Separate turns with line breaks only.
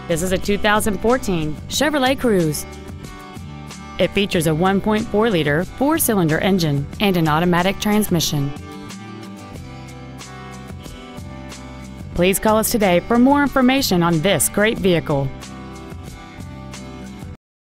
This is a 2014 Chevrolet Cruze. It features a 1.4-liter four-cylinder engine and an automatic transmission. Please call us today for more information on this great vehicle.